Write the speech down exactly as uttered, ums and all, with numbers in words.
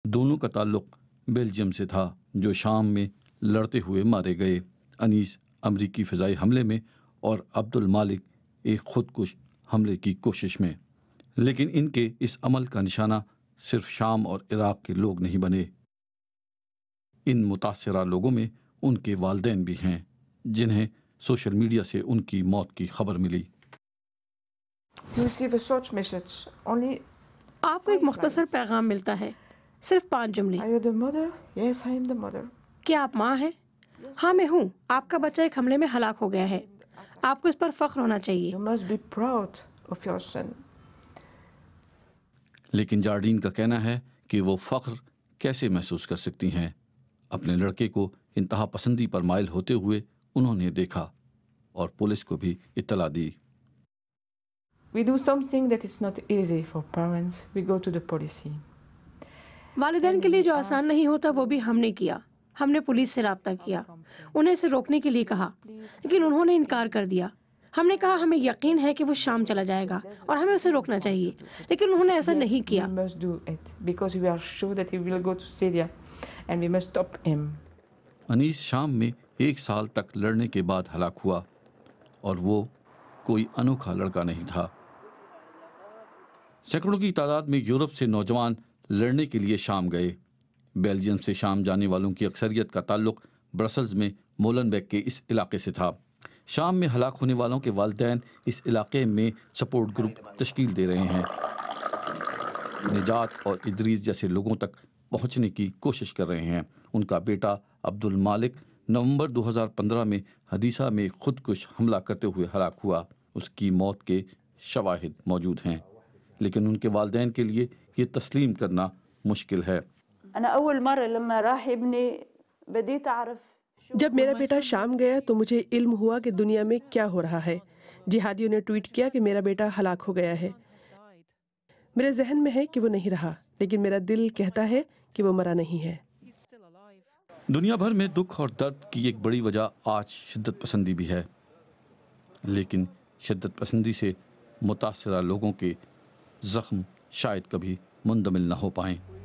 دونوں کا تعلق بیلجیم سے تھا جو شام میں لڑتے ہوئے مارے گئے۔ انیس امریکی فضائی حملے میں اور عبد المالک ایک خودکش حملے کی کوشش میں۔ لیکن ان کے اس عمل کا نشانہ صرف شام اور عراق کے لوگ نہیں بنے۔ ان متاثرہ لوگوں میں ان کے والدین بھی ہیں جنہیں سوشل میڈیا سے ان کی موت کی خبر ملی۔ آپ کو ایک مختصر پیغام ملتا ہے، صرف پانچ جملے۔ کیا آپ ماں ہیں؟ ہاں میں ہوں۔ آپ کا بچہ ایک حملے میں ہلاک ہو گیا ہے، آپ کو اس پر فخر ہونا چاہیے۔ لیکن جارڈین کا کہنا ہے کہ وہ فخر کیسے محسوس کر سکتی ہیں؟ اپنے لڑکے کو انتہا پسندی پر مائل ہوتے ہوئے انہوں نے دیکھا اور پولیس کو بھی اطلاع دی۔ We do something that is not easy for parents. We go to the police. والدین کے لیے جو آسان نہیں ہوتا وہ بھی ہم نے کیا۔ ہم نے پولیس سے رابطہ کیا، انہیں اسے روکنے کے لیے کہا، لیکن انہوں نے انکار کر دیا۔ ہم نے کہا ہمیں یقین ہے کہ وہ شام چلا جائے گا اور ہمیں اسے روکنا چاہیے، لیکن انہوں نے ایسا نہیں کیا۔ We must do it because we are sure that he will go to Syria and we must stop him. انیس شام میں ایک سال تک لڑنے کے بعد ہلاک ہوا اور وہ کوئی انوکھا لڑکا نہیں تھا۔ سینکڑوں کی تعداد میں یورپ سے نوجوان لڑنے کے لیے شام گئے۔ بیلجیم سے شام جانے والوں کی اکثریت کا تعلق برسلز میں مولنبیک کے اس علاقے سے تھا۔ شام میں ہلاک ہونے والوں کے والدین اس علاقے میں سپورٹ گروپ تشکیل دے رہے ہیں، نجات اور ادریس جیسے لوگوں تک پہنچنے کی کوشش کر رہے ہیں۔ ان کا بیٹا عبد المالک نومبر دو ہزار پندرہ میں حدیثہ میں خودکش حملہ کرتے ہوئے ہلاک ہوا۔ اس کی موت کے شواہد موجود ہیں، لیکن ان کے والدین کے لیے یہ تسلیم کرنا مشکل ہے۔ جب میرا بیٹا شام گیا تو مجھے علم ہوا کہ دنیا میں کیا ہو رہا ہے۔ جہادیوں نے ٹویٹ کیا کہ میرا بیٹا ہلاک ہو گیا ہے۔ میرے ذہن میں ہے کہ وہ نہیں رہا، لیکن میرا دل کہتا ہے کہ وہ مرا نہیں ہے۔ دنیا بھر میں دکھ اور درد کی ایک بڑی وجہ آج شدت پسندی بھی ہے، لیکن شدت پسندی سے متاثرہ لوگوں کے زخم شاید کبھی مندمل نہ ہو پائیں۔